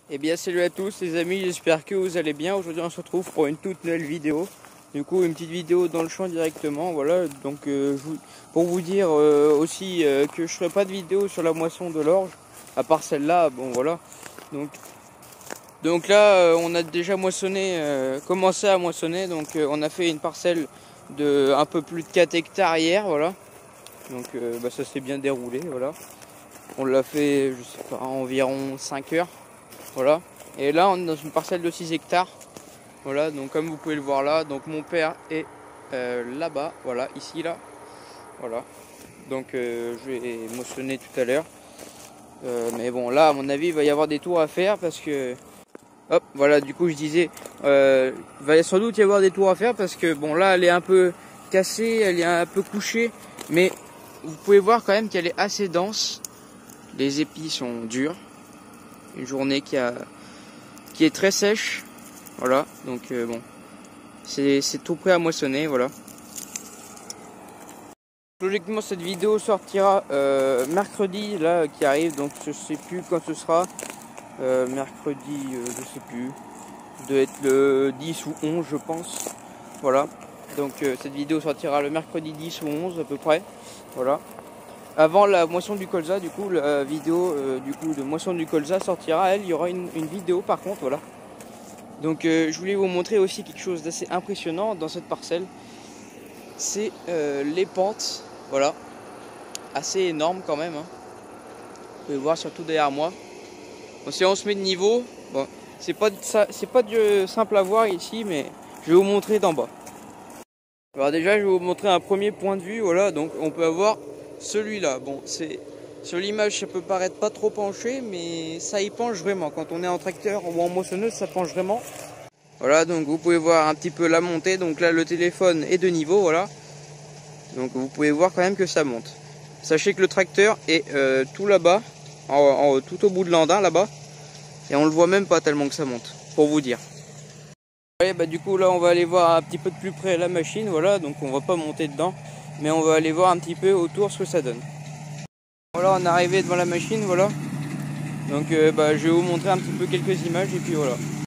Eh bien salut à tous les amis, j'espère que vous allez bien. Aujourd'hui on se retrouve pour une toute nouvelle vidéo. Du coup une petite vidéo dans le champ directement, voilà. Donc pour vous dire aussi que je ferai pas de vidéo sur la moisson de l'orge, à part celle-là, bon voilà. Donc là on a déjà moissonné, commencé à moissonner, donc on a fait une parcelle de un peu plus de 4 hectares hier, voilà. Donc ça s'est bien déroulé, voilà. On l'a fait, je sais pas, environ 5 heures. Voilà, et là on est dans une parcelle de 6 hectares. Voilà, donc comme vous pouvez le voir là, donc mon père est là-bas, voilà, ici là. Voilà, donc je vais moissonner tout à l'heure. Mais bon, là à mon avis il va y avoir des tours à faire parce que... Hop, voilà, du coup je disais, il va sans doute y avoir des tours à faire parce que bon là elle est un peu cassée, elle est un peu couchée. Mais vous pouvez voir quand même qu'elle est assez dense. Les épis sont durs. Une journée qui est très sèche, voilà, donc bon, c'est tout prêt à moissonner, voilà. Logiquement cette vidéo sortira mercredi là qui arrive, donc je sais plus quand ce sera, mercredi je sais plus, doit être le 10 ou 11 je pense, voilà. Donc cette vidéo sortira le mercredi 10 ou 11 à peu près, voilà. Avant la moisson du colza, du coup, la vidéo de moisson du colza sortira, elle, il y aura une vidéo par contre, voilà. Donc je voulais vous montrer aussi quelque chose d'assez impressionnant dans cette parcelle. C'est les pentes, voilà, assez énormes quand même, hein. Vous pouvez voir surtout derrière moi. Bon, si on se met de niveau, bon, c'est pas simple à voir ici, mais je vais vous montrer d'en bas. Alors déjà, je vais vous montrer un premier point de vue, voilà, donc on peut avoir celui-là. Bon, c'est sur l'image, ça peut paraître pas trop penché, mais ça y penche vraiment. Quand on est en tracteur ou en moissonneuse, ça penche vraiment. Voilà, donc vous pouvez voir un petit peu la montée. Donc là, le téléphone est de niveau, voilà. Donc vous pouvez voir quand même que ça monte. Sachez que le tracteur est tout là-bas, tout au bout de l'andin là-bas, et on le voit même pas tellement que ça monte, pour vous dire. Ouais, bah du coup là, on va aller voir un petit peu de plus près la machine, voilà. Donc on va pas monter dedans, mais on va aller voir un petit peu autour ce que ça donne. Voilà, on est arrivé devant la machine, voilà. Donc je vais vous montrer un petit peu quelques images et puis voilà.